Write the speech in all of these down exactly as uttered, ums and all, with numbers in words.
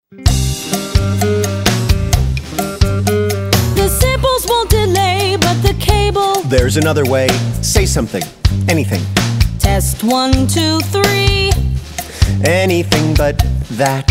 The samples won't delay, but the cable. There's another way. Say something. Anything. Test one, two, three. Anything but that.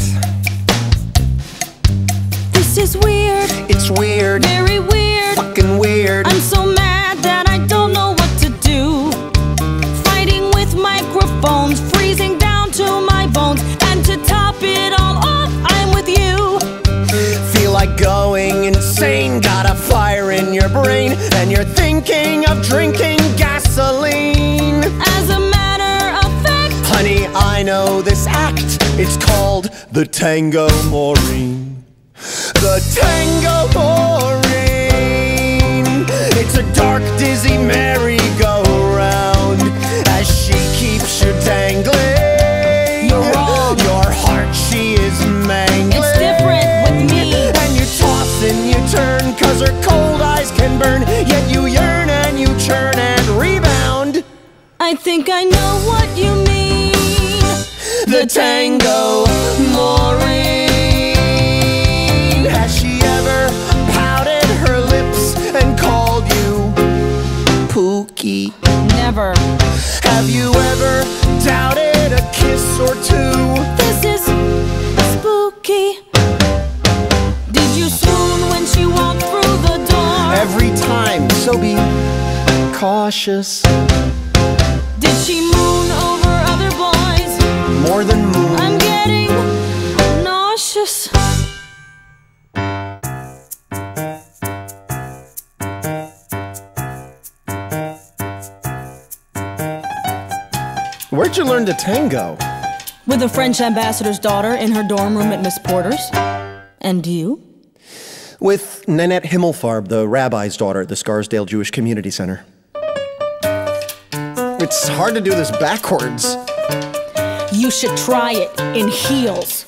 This is weird. It's weird. Very weird. Fucking weird. I'm so mad that I don't know what to do. Fighting with microphones, freezing down to my bones. And to top it all off, I'm with you. Feel like going insane. Got a fire in your brain, and you're thinking of drinking gasoline. As a matter of fact, honey, I know this act. It's called the Tango Maureen. The Tango Maureen. It's a dark, dizzy merry-go-round as she keeps you dangling. You're wrong. Your heart she is mangling. It's different with me. And you toss and you turn, cause her cold eyes can burn. Yet you yearn and you churn and rebound. I think I know what you mean. The Tango Maureen. Has she ever pouted her lips and called you Pookie? Never. Have you ever doubted a kiss or two? This is spooky. Did you swoon when she walked through the door? Every time, so be cautious. Did she moon over other boys? More than moon. I'm getting nauseous. Where'd you learn to tango? With the French ambassador's daughter in her dorm room at Miss Porter's. And you? With Nanette Himmelfarb, the rabbi's daughter at the Scarsdale Jewish Community Center. It's hard to do this backwards. You should try it in heels.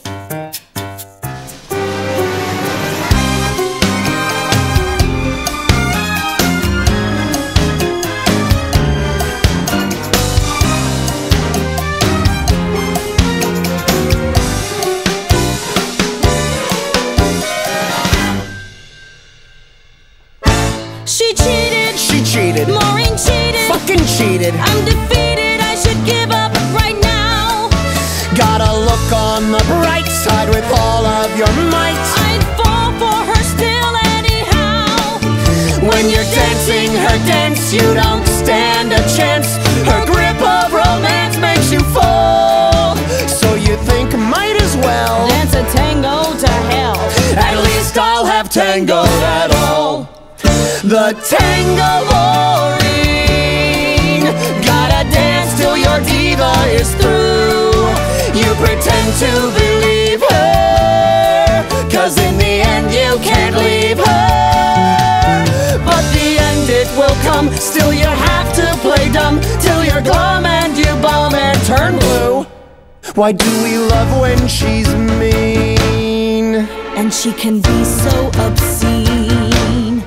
She cheated. She cheated. Maureen cheated. Fucking cheated. I'm defeated. I should give up right now. Gotta look on the bright side with all of your might. I'd fall for her still anyhow. When you're dancing her dance, you don't stand a chance. Her grip of romance makes you fall. So you think might as well Dance a tango to hell. at least I'll have tango at all. The Tango Maureen. Gotta dance till your diva is through. You pretend to believe her, cause in the end you can't leave her. But the end it will come, still you have to play dumb till you're glum and you bum and turn blue. Why do we love when she's mean? And she can be so obscene.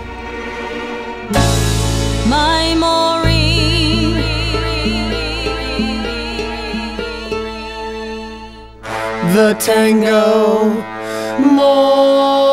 My Maureen. The Tango Maureen.